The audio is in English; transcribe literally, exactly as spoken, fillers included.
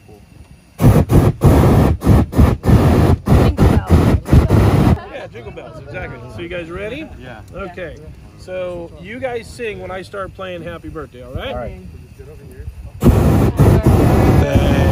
cool. Yeah, jingle bells, exactly. So you guys ready? Yeah. Okay. So you guys sing when I start playing Happy Birthday, all right? All right.